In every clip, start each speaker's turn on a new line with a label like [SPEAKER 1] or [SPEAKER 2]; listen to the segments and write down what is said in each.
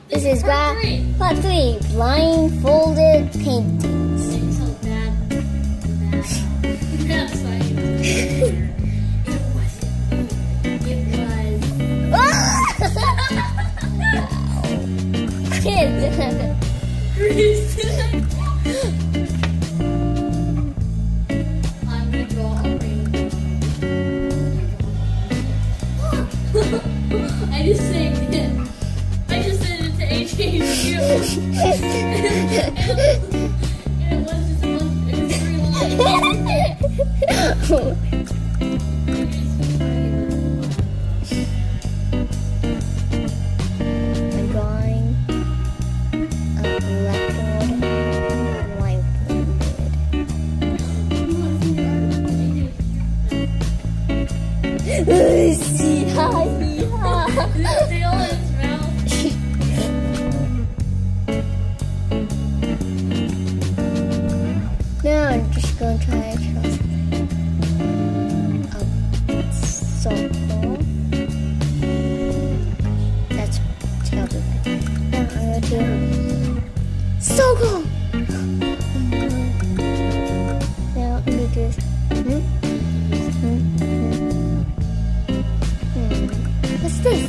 [SPEAKER 1] This is part 3, blindfolded paintings.
[SPEAKER 2] So bad. Bad science. It was. I'm gonna draw a rainbow. I just saved it. I just sent it to HHQ. And it was just a bunch of 3 lines.
[SPEAKER 1] I'm drawing a blackboard blindfolded. See, hi.
[SPEAKER 2] Still in its mouth.
[SPEAKER 1] Now I'm just going to try to draw a circle. That's terrible. Now I'm going to do circle. Now I'm going to do this. What's this?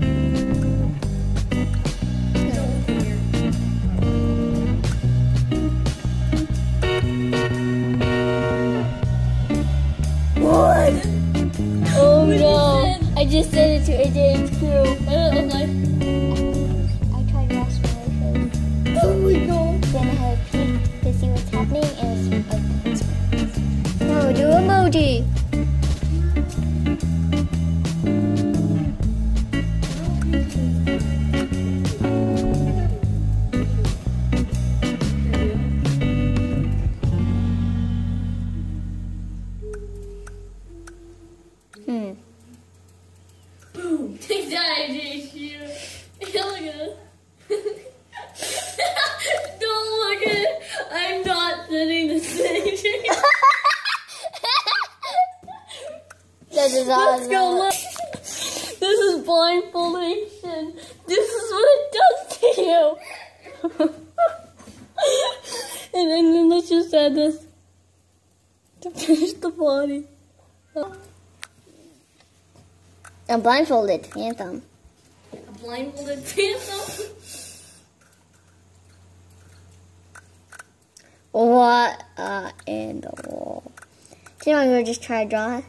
[SPEAKER 1] What? Oh no! I just sent it to AJHQ.
[SPEAKER 2] What does it look like?
[SPEAKER 1] I tried last my face.
[SPEAKER 2] Oh my god.
[SPEAKER 1] Then I had a peek to see what's happening and it's now we do emoji.
[SPEAKER 2] Boom. Take that, AJHQ. Look at this. Don't look at it. I'm not sending this thing.
[SPEAKER 1] That is
[SPEAKER 2] Let's
[SPEAKER 1] awesome.
[SPEAKER 2] go look. This is blindfoldation. This is what it does to you. And then let's just add this to finish the body.
[SPEAKER 1] A blindfolded phantom.
[SPEAKER 2] A blindfolded phantom.
[SPEAKER 1] What in the wall? So I'm going to just try to draw it.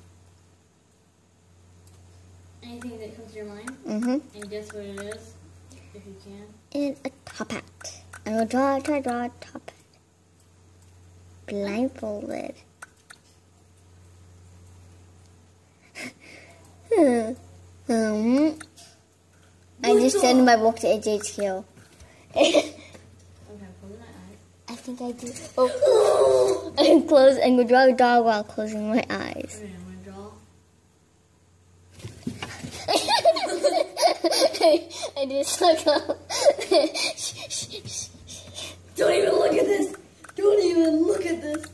[SPEAKER 2] Anything that comes to your mind?
[SPEAKER 1] Mm-hmm.
[SPEAKER 2] And guess what it is, if you can.
[SPEAKER 1] And a top hat. I'm going to try to draw a top hat. Blindfolded. I just sent my book to HHQ.
[SPEAKER 2] Okay, close my eyes.
[SPEAKER 1] I think I do. Oh, I'm going to draw a dog while closing my eyes.
[SPEAKER 2] Okay, I'm gonna draw.
[SPEAKER 1] I just look up.
[SPEAKER 2] Don't even look at this. Don't even look at this.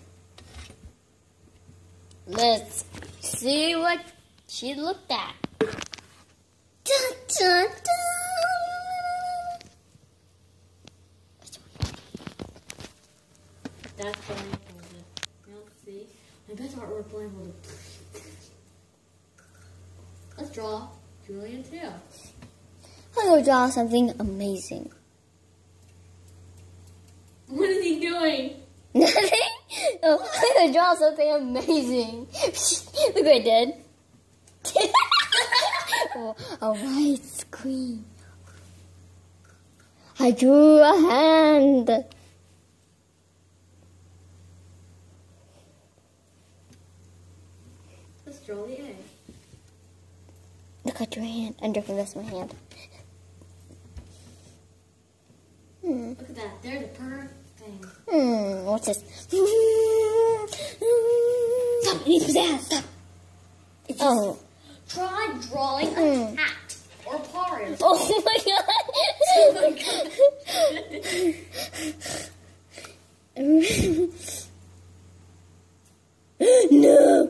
[SPEAKER 1] Let's see what she looked at. Dun, dun, dun.
[SPEAKER 2] That's blindfolded. Now let's see. My best artwork blindfolded. Let's draw Julian too.
[SPEAKER 1] I'm going to draw something amazing.
[SPEAKER 2] What is he doing?
[SPEAKER 1] Nothing? Oh, I'm going to draw something amazing. Look what I did. Oh, a white screen. I drew a hand.
[SPEAKER 2] Let's draw the egg.
[SPEAKER 1] Look at your hand. I'm drawing this my hand.
[SPEAKER 2] Look at that. There's a perfect thing.
[SPEAKER 1] What's this? Stop! It needs to be that. Stop!
[SPEAKER 2] It's
[SPEAKER 1] Oh.
[SPEAKER 2] Try drawing a cat or porridge.
[SPEAKER 1] Oh my god! No!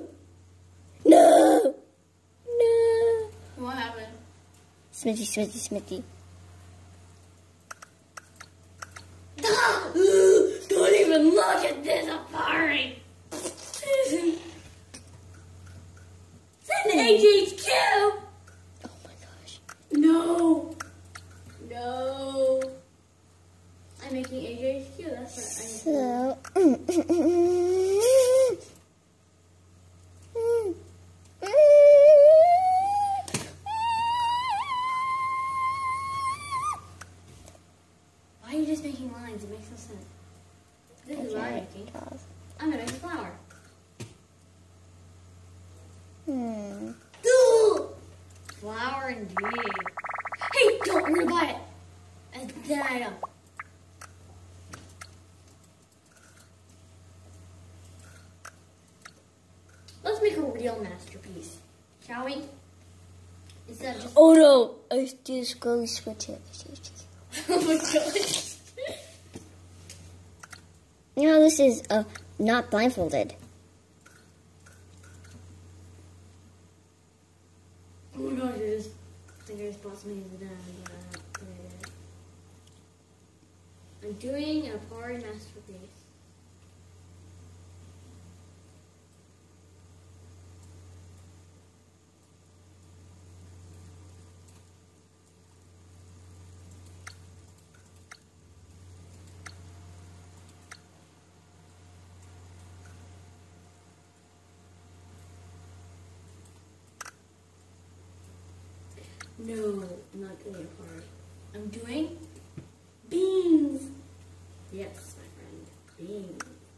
[SPEAKER 1] No! No!
[SPEAKER 2] What happened?
[SPEAKER 1] Smithy, Smithy, Smithy.
[SPEAKER 2] No! No! I'm making AJHQ, that's right.
[SPEAKER 1] So,
[SPEAKER 2] Why are you just making lines? It makes no sense. This is what I'm making. I'm gonna make a flower. Flower indeed. Hey, don't, I'm gonna buy it. And then I don't. Let's make a real masterpiece, shall we? Instead of just...
[SPEAKER 1] Oh no! I just go switch it.
[SPEAKER 2] Oh my god.
[SPEAKER 1] You know, this is not blindfolded.
[SPEAKER 2] Oh my gosh, I think I just bought something as a dad. I'm doing a Pari masterpiece. No, I'm not doing a part. I'm doing beans. Yes, my friend, beans.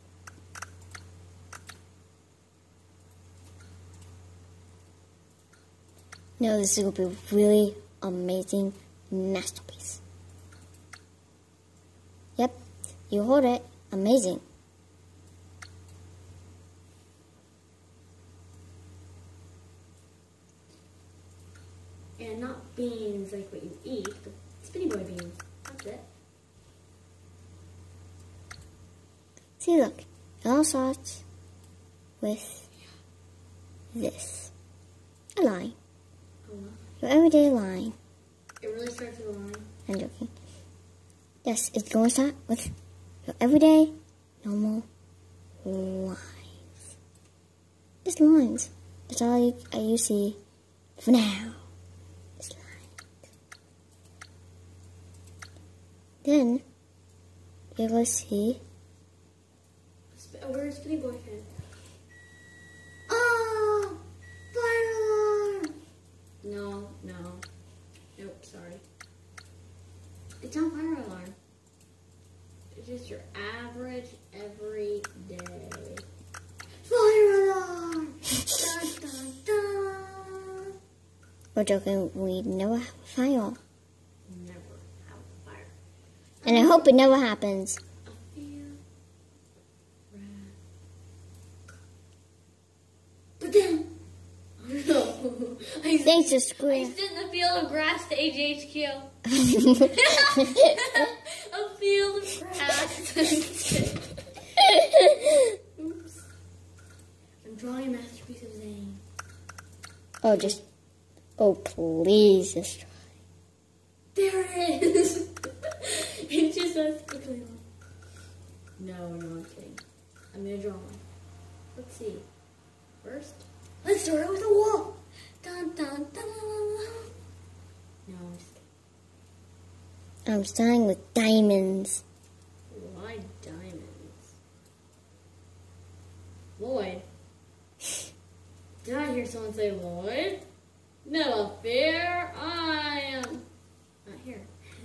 [SPEAKER 1] No, this will be a really amazing masterpiece. Yep, you hold it. Amazing.
[SPEAKER 2] And not beans like what you eat, but Spinny Boy beans. That's it.
[SPEAKER 1] See, look. It all starts with this. A line. Your everyday line.
[SPEAKER 2] It really starts with a line.
[SPEAKER 1] I'm joking. Yes, it's going to start with your everyday, normal lines. Just lines. That's all you see for now. Just lines. Then, you're going to see...
[SPEAKER 2] Where's Spinny Boy head? Oh! Fire alarm! No. Nope, sorry. It's not fire alarm. It's just your average everyday. Fire alarm! Dun, dun, dun.
[SPEAKER 1] We're joking, we never have a fire.
[SPEAKER 2] Never have a fire.
[SPEAKER 1] And I hope it never happens.
[SPEAKER 2] I feel red. But then, no.
[SPEAKER 1] Thanks for
[SPEAKER 2] I
[SPEAKER 1] screwing.
[SPEAKER 2] stood in the field of grass to AJHQ. A field of grass. Oops. I'm drawing a masterpiece of Zane.
[SPEAKER 1] Oh, please, just try.
[SPEAKER 2] There it is. It just says quickly on. No, I'm kidding. I'm gonna draw one. Let's see. First, let's start with a wall. Dun dun dun dun dun. No, I'm just kidding.
[SPEAKER 1] I'm starting with diamonds.
[SPEAKER 2] Why diamonds? Lloyd? Did I hear someone say Lloyd? Never fear, I am not here.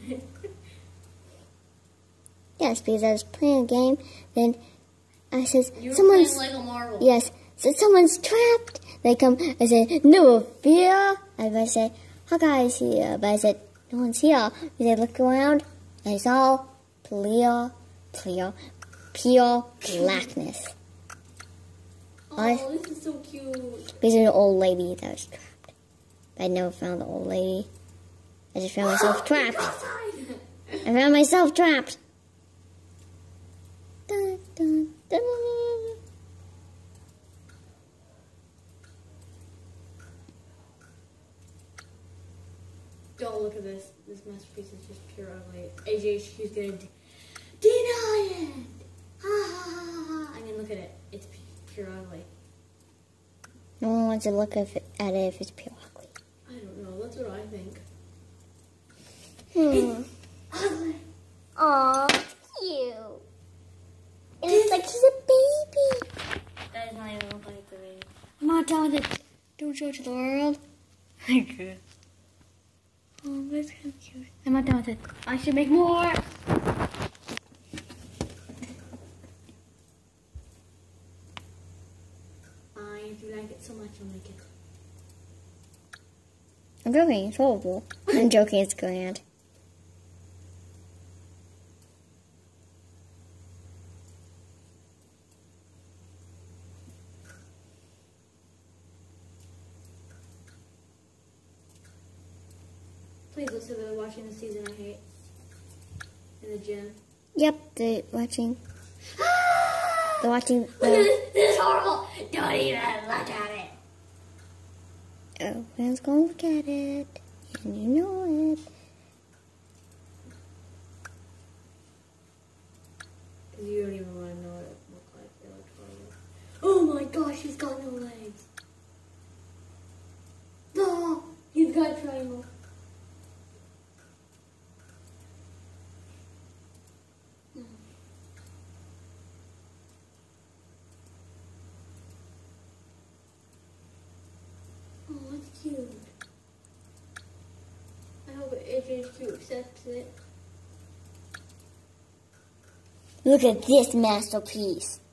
[SPEAKER 1] Yes, because I was playing a game, then I says,
[SPEAKER 2] You were
[SPEAKER 1] someone's...
[SPEAKER 2] playing Lego Marvel.
[SPEAKER 1] Yes, so someone's trapped. They come, I say, no fear. And I say, Hawkeye's here. But I said, no one's here. They look around, and it's all pure blackness.
[SPEAKER 2] Oh, this is so cute.
[SPEAKER 1] Because there's an old lady that was trapped. I never found the old lady. I just found myself trapped. I found myself trapped. Dun, dun, dun.
[SPEAKER 2] Don't look at this. This masterpiece is just pure ugly. AJHQ's gonna deny it. Ha ha ha ha. I mean, look at it. It's pure ugly.
[SPEAKER 1] No one wants to look at it if it's pure ugly.
[SPEAKER 2] I don't know. That's what I think.
[SPEAKER 1] Hmm.
[SPEAKER 2] Ugly.
[SPEAKER 1] Aw, cute. It looks like he's a baby.
[SPEAKER 2] That does not even look like the baby.
[SPEAKER 1] I'm not done with it. Don't show it to the world.
[SPEAKER 2] Okay.
[SPEAKER 1] Oh, that's kind of cute. I'm not done with it. I should make more.
[SPEAKER 2] If you like it so much, I'll make it.
[SPEAKER 1] I'm joking. It's horrible. I'm joking. It's grand.
[SPEAKER 2] Please let's say they're watching the season I hate. In the gym.
[SPEAKER 1] Yep, they're watching. They're watching.
[SPEAKER 2] Look at this. This is horrible. Don't even look at it.
[SPEAKER 1] Oh, fans gonna look at it, and you know it.
[SPEAKER 2] Because you don't even want to know what it looks like. It looks horrible. Oh my gosh, he's got no legs. No, he's got a triangle. Oh, that's cute. I hope AJHQ accepts it.
[SPEAKER 1] Look at this masterpiece.